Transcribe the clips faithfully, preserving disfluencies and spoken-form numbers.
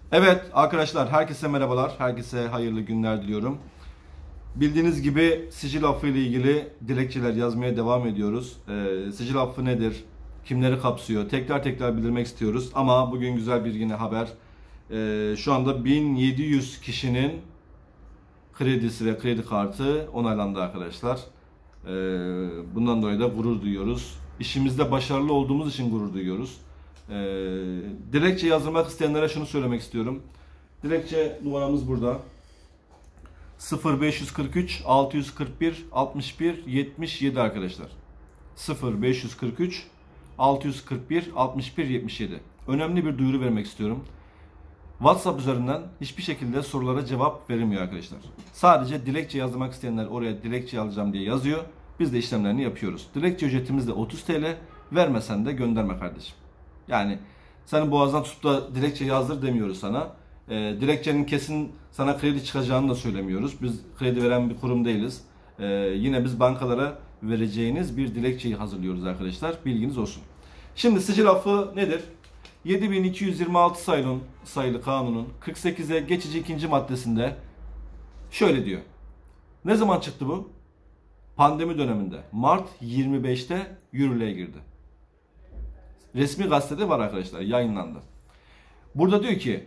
Evet arkadaşlar, herkese merhabalar, herkese hayırlı günler diliyorum. Bildiğiniz gibi sicil affı ile ilgili dilekçeler yazmaya devam ediyoruz. Ee, sicil affı nedir? Kimleri kapsıyor? Tekrar tekrar bildirmek istiyoruz. Ama bugün güzel bir yine haber. Ee, şu anda bin yedi yüz kişinin kredisi ve kredi kartı onaylandı arkadaşlar. Ee, bundan dolayı da gurur duyuyoruz. İşimizde başarılı olduğumuz için gurur duyuyoruz. Ee, dilekçe yazdırmak isteyenlere şunu söylemek istiyorum. Dilekçe numaramız burada. sıfır beş kırk üç altı yüz kırk bir altmış bir yetmiş yedi arkadaşlar. sıfır beş kırk üç altı yüz kırk bir altmış bir yetmiş yedi. Önemli bir duyuru vermek istiyorum. WhatsApp üzerinden hiçbir şekilde sorulara cevap verilmiyor arkadaşlar. Sadece dilekçe yazmak isteyenler oraya dilekçe alacağım diye yazıyor. Biz de işlemlerini yapıyoruz. Dilekçe ücretimiz de otuz TL. Vermesen de gönderme kardeşim. Yani senin boğazdan tutup da dilekçe yazdır demiyoruz sana. E, dilekçenin kesin sana kredi çıkacağını da söylemiyoruz. Biz kredi veren bir kurum değiliz. E, yine biz bankalara vereceğiniz bir dilekçeyi hazırlıyoruz arkadaşlar. Bilginiz olsun. Şimdi sicil affı nedir? yedi bin iki yüz yirmi altı sayılı, sayılı kanunun kırk sekize geçici ikinci maddesinde şöyle diyor. Ne zaman çıktı bu? Pandemi döneminde. Mart yirmi beşte yürürlüğe girdi. Resmi gazetede var arkadaşlar, yayınlandı. Burada diyor ki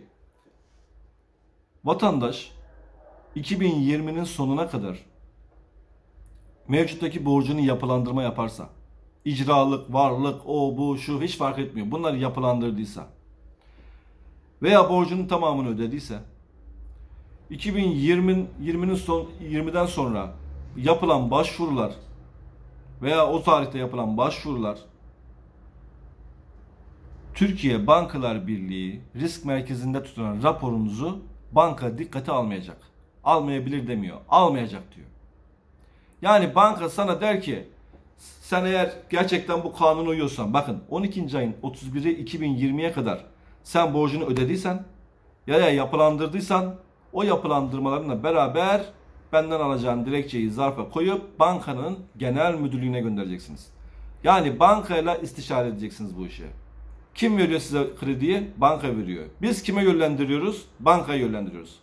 vatandaş iki bin yirminin sonuna kadar mevcuttaki borcunu yapılandırma yaparsa, icralık, varlık, o bu şu hiç fark etmiyor. Bunları yapılandırdıysa veya borcunun tamamını ödediyse iki bin yirminin son yirmiden sonra yapılan başvurular veya o tarihte yapılan başvurular Türkiye Bankalar Birliği risk merkezinde tutulan raporunuzu banka dikkate almayacak. Almayabilir demiyor. Almayacak diyor. Yani banka sana der ki sen eğer gerçekten bu kanuna uyuyorsan, bakın on ikinci ayın otuz biri iki bin yirmiye kadar sen borcunu ödediysen ya ya yapılandırdıysan o yapılandırmalarınla beraber benden alacağın dilekçeyi zarfa koyup bankanın genel müdürlüğüne göndereceksiniz. Yani bankayla istişare edeceksiniz bu işi. Kim veriyor size krediyi? Banka veriyor. Biz kime yönlendiriyoruz? Bankaya yönlendiriyoruz.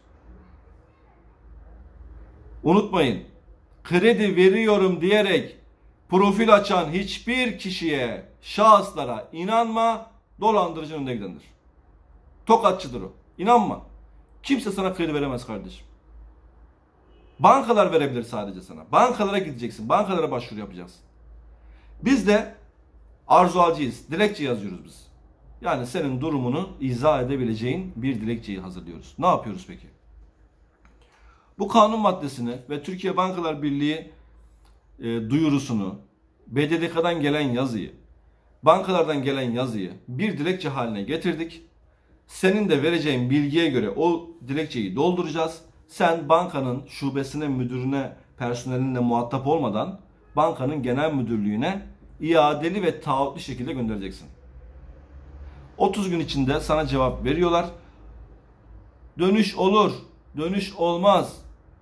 Unutmayın. Kredi veriyorum diyerek profil açan hiçbir kişiye, şahıslara inanma, dolandırıcının önüne gidendir. Tokatçıdır o. İnanma. Kimse sana kredi veremez kardeşim. Bankalar verebilir sadece sana. Bankalara gideceksin. Bankalara başvuru yapacaksın. Biz de arzu alcıyız. Dilekçe yazıyoruz biz. Yani senin durumunu izah edebileceğin bir dilekçeyi hazırlıyoruz. Ne yapıyoruz peki? Bu kanun maddesini ve Türkiye Bankalar Birliği e, duyurusunu, B D D K'dan gelen yazıyı, bankalardan gelen yazıyı bir dilekçe haline getirdik. Senin de vereceğin bilgiye göre o dilekçeyi dolduracağız. Sen bankanın şubesine, müdürüne, personelinle muhatap olmadan bankanın genel müdürlüğüne iadeli ve taahhütlü şekilde göndereceksin. otuz gün içinde sana cevap veriyorlar. Dönüş olur, dönüş olmaz.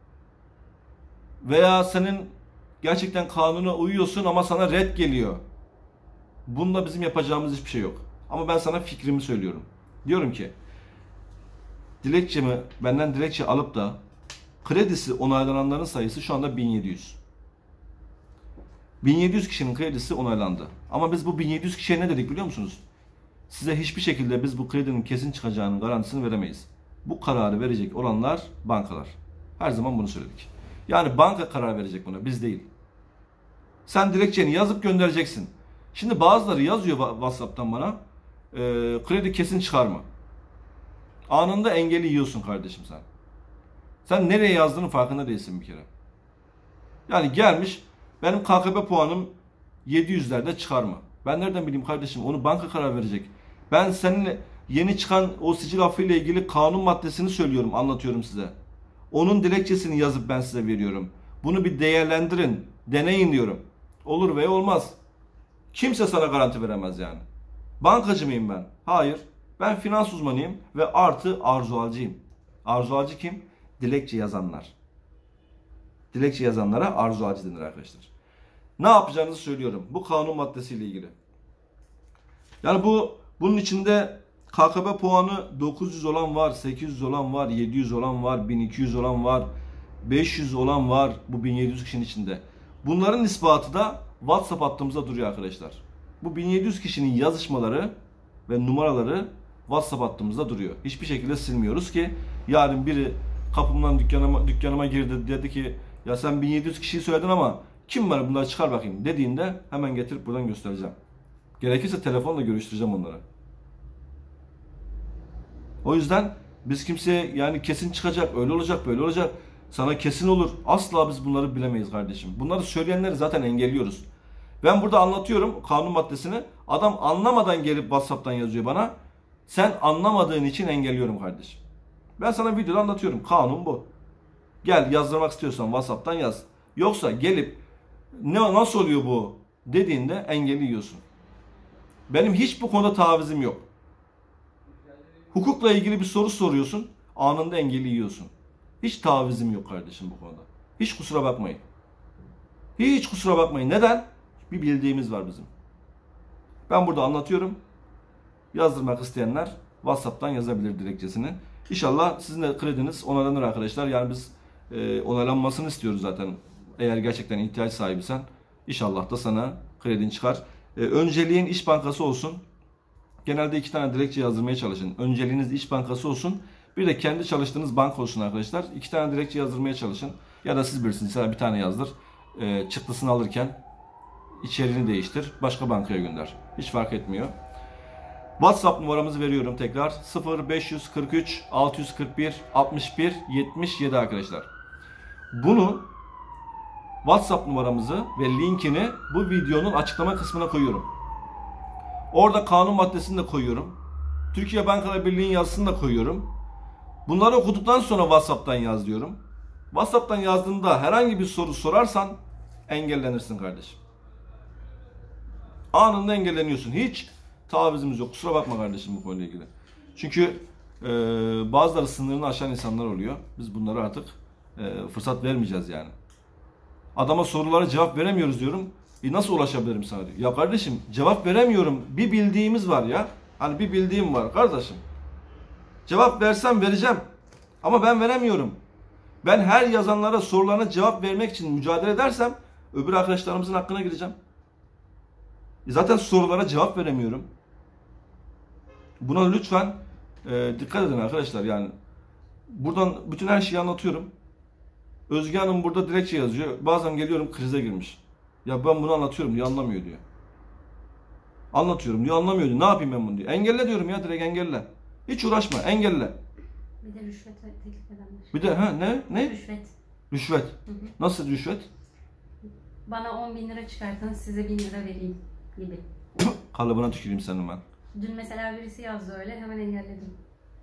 Veya senin gerçekten kanuna uyuyorsun ama sana red geliyor. Bunda bizim yapacağımız hiçbir şey yok. Ama ben sana fikrimi söylüyorum. Diyorum ki dilekçemi benden dilekçe alıp da kredisi onaylananların sayısı şu anda bin yedi yüz. bin yedi yüz kişinin kredisi onaylandı. Ama biz bu bin yedi yüz kişiye ne dedik biliyor musunuz? Size hiçbir şekilde biz bu kredinin kesin çıkacağının garantisini veremeyiz. Bu kararı verecek olanlar bankalar. Her zaman bunu söyledik. Yani banka karar verecek buna, biz değil. Sen dilekçeni yazıp göndereceksin. Şimdi bazıları yazıyor WhatsApp'tan bana. E, kredi kesin çıkarma. Anında engeli yiyorsun kardeşim sen. Sen nereye yazdığının farkında değilsin bir kere. Yani gelmiş benim K K B puanım yedi yüzlerde çıkarma. Ben nereden bileyim kardeşim, onu banka karar verecek. Ben seninle yeni çıkan o sicil affı ile ilgili kanun maddesini söylüyorum, anlatıyorum size. Onun dilekçesini yazıp ben size veriyorum. Bunu bir değerlendirin, deneyin diyorum. Olur veya olmaz. Kimse sana garanti veremez yani. Bankacı mıyım ben? Hayır. Ben finans uzmanıyım ve artı arzualcıyım. Arzualcı kim? Dilekçe yazanlar. Dilekçe yazanlara arzualcı denir arkadaşlar. Ne yapacağınızı söylüyorum. Bu kanun maddesiyle ilgili. Yani bu bunun içinde K K B puanı dokuz yüz olan var, sekiz yüz olan var, yedi yüz olan var, bin iki yüz olan var, beş yüz olan var bu bin yedi yüz kişinin içinde. Bunların ispatı da WhatsApp hattımızda duruyor arkadaşlar. Bu bin yedi yüz kişinin yazışmaları ve numaraları WhatsApp hattımızda duruyor. Hiçbir şekilde silmiyoruz ki yarın biri kapımdan dükkanıma, dükkanıma girdi, dedi ki ya sen bin yedi yüz kişiyi söyledin ama kim var bunları çıkar bakayım dediğinde hemen getirip buradan göstereceğim. Gerekirse telefonla görüştüreceğim onları. O yüzden biz kimseye yani kesin çıkacak, öyle olacak, böyle olacak, sana kesin olur. Asla biz bunları bilemeyiz kardeşim. Bunları söyleyenleri zaten engelliyoruz. Ben burada anlatıyorum kanun maddesini. Adam anlamadan gelip WhatsApp'tan yazıyor bana. Sen anlamadığın için engelliyorum kardeşim. Ben sana videoda anlatıyorum. Kanun bu. Gel yazdırmak istiyorsan WhatsApp'tan yaz. Yoksa gelip ne nasıl oluyor bu dediğinde engelli yiyorsun. Benim hiç bu konuda tavizim yok. Hukukla ilgili bir soru soruyorsun, anında engelli yiyorsun. Hiç tavizim yok kardeşim bu konuda. Hiç kusura bakmayın. Hiç kusura bakmayın. Neden? Bir bildiğimiz var bizim. Ben burada anlatıyorum. Yazdırmak isteyenler WhatsApp'tan yazabilir dilekçesini. İnşallah sizin de krediniz onaylanır arkadaşlar. Yani biz e, onaylanmasını istiyoruz zaten. Eğer gerçekten ihtiyaç sahibisen inşallah da sana kredin çıkar. E, önceliğin İş Bankası olsun. Genelde iki tane dilekçe yazdırmaya çalışın. Önceliğiniz İş Bankası olsun. Bir de kendi çalıştığınız banka olsun arkadaşlar. İki tane dilekçe yazdırmaya çalışın. Ya da siz bilirsiniz. Mesela bir tane yazdır. E, çıktısını alırken içeriğini değiştir. Başka bankaya gönder. Hiç fark etmiyor. WhatsApp numaramızı veriyorum tekrar. sıfır beş kırk üç altı yüz kırk bir altmış bir yetmiş yedi arkadaşlar. Bunu WhatsApp numaramızı ve linkini bu videonun açıklama kısmına koyuyorum. Orada kanun maddesini de koyuyorum. Türkiye Bankalar Birliği'nin yazısını da koyuyorum. Bunları okuduktan sonra WhatsApp'tan yaz diyorum. WhatsApp'tan yazdığında herhangi bir soru sorarsan engellenirsin kardeşim. Anında engelleniyorsun. Hiç tavizimiz yok. Kusura bakma kardeşim bu konuyla ilgili. Çünkü e, bazıları sınırını aşan insanlar oluyor. Biz bunlara artık e, fırsat vermeyeceğiz yani. Adama sorulara cevap veremiyoruz diyorum. E nasıl ulaşabilirim sana diyor. Ya kardeşim cevap veremiyorum. Bir bildiğimiz var ya. Hani bir bildiğim var kardeşim. Cevap versem vereceğim. Ama ben veremiyorum. Ben her yazanlara sorularına cevap vermek için mücadele edersem öbür arkadaşlarımızın hakkına gireceğim. E zaten sorulara cevap veremiyorum. Buna lütfen e, dikkat edin arkadaşlar yani. Buradan bütün her şeyi anlatıyorum. Özge Hanım burada dilekçe yazıyor. Bazen geliyorum krize girmiş. Ya ben bunu anlatıyorum diyor anlamıyor diyor. Anlatıyorum diyor anlamıyor diyor. Ne yapayım ben bunu diyor. Engelle diyorum ya direkt engelle. Hiç uğraşma engelle. Bir de rüşvet teklif edenler. Bir de ha ne? Ne? Rüşvet. Rüşvet. Hı hı. Nasıl rüşvet? Bana on bin lira çıkartın size bin lira vereyim gibi. Kalıbına tüküreyim senin ben. Dün mesela birisi yazdı öyle hemen engelledim.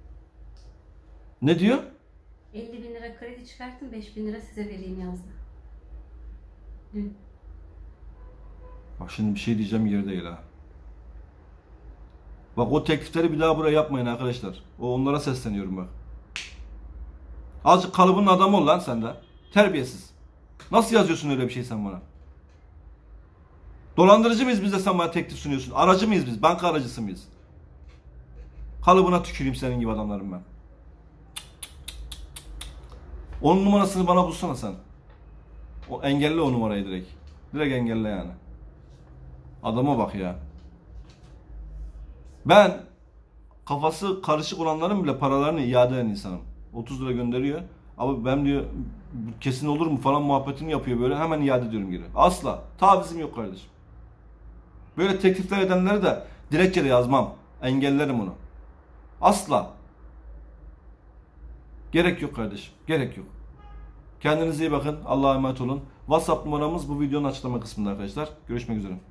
Ne diyor? elli bin lira kredi çıkartın beş bin lira size vereyim yazdı. Dün. Bak şimdi bir şey diyeceğim yeri değil ha. Bak o teklifleri bir daha buraya yapmayın arkadaşlar. O onlara sesleniyorum bak. Azıcık kalıbının adamı ol lan sen de. Terbiyesiz. Nasıl yazıyorsun öyle bir şey sen bana? Dolandırıcı mıyız biz de sen bana teklif sunuyorsun? Aracı mıyız biz? Banka aracısı mıyız? Kalıbına tüküreyim senin gibi adamlarım ben. Onun numarasını bana bulsana sen. O engelle o numarayı direkt. Direkt engelle yani. Adama bak ya. Ben kafası karışık olanların bile paralarını iade eden insanım. otuz lira gönderiyor. Ama ben diyor kesin olur mu falan muhabbetini yapıyor böyle. Hemen iade ediyorum geri. Asla. Tavizim yok kardeşim. Böyle teklifler edenleri de dilekçede yazmam. Engellerim onu. Asla. Gerek yok kardeşim. Gerek yok. Kendinize iyi bakın. Allah'a emanet olun. WhatsApp numaramız bu videonun açıklama kısmında arkadaşlar. Görüşmek üzere.